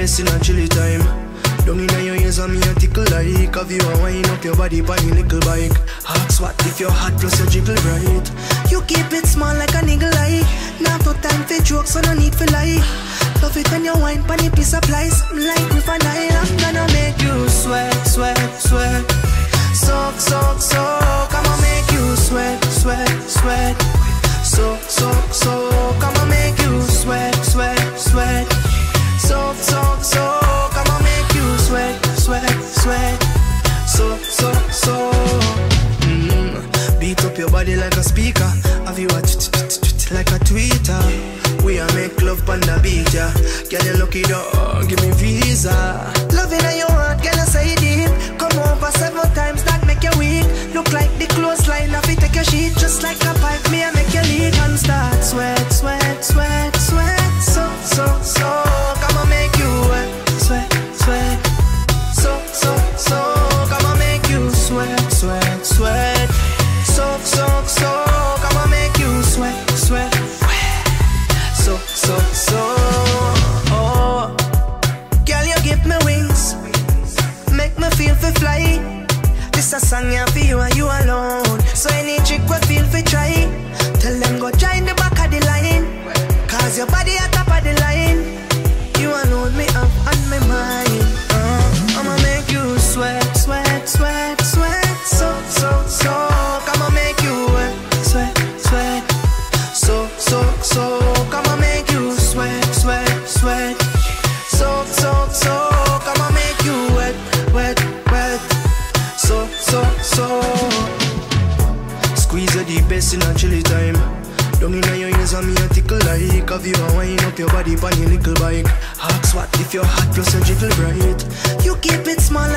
best in a chilly time. Don't in your ears and me a tickle like. Have you a wind up your body by the little bike. Ask what if you're hot plus you jiggle right. You keep it small like a niggle eye. Not no time for jokes so no need for lie. Love it when you wine pan a piece of plies. Like with an eye I'm gonna make you sweat, sweat, sweat. Soak, soak, soak. I'ma make you sweat, sweat, sweat. Soak, soak, soak. I'ma make you sweat, sweat, sweat. Soak, soak, soak. I'ma make you sweat, sweat, sweat. Soak, soak, soak. Beat up your body like a speaker. Have you a like a tweeter? We a make love on the beach, yeah. Girl, you lucky dog, give me visa. Loving in your heart, girl, you say deep. Come over 7 times, that make you weak. Look like the clothesline, if it take your sheet. Just like a pipe, me I make you leak. And start sweat, sweat, sweat, sweat. So, so, so, I'ma make you wet. Sweat, sweat. So, so, so, I'ma make you sweat, sweat, sweat. So, so, so, I'ma make you sweat, sweat. So, so, so, oh, girl, you give me wings, make me feel for fly. This a song ya for you and you alone. So any chick will feel for try. Tell them go join the back of the line. Cause your body at top of the line. You alone me up on my mind. I'ma make you sweat, sweat, sweat, sweat. So, so, so, I'ma make you wet. Sweat, sweat. So, so, so, I'ma make you sweat, sweat, sweat. Soak, soak, soak, I'ma make you wet, wet, wet. So, so, so. Squeeze the best in a chilly time. Don't in your ears and me a tickle like. Have you a wind up your body by your little bike. Ask what if you're hot plus you jiggle right. You keep it small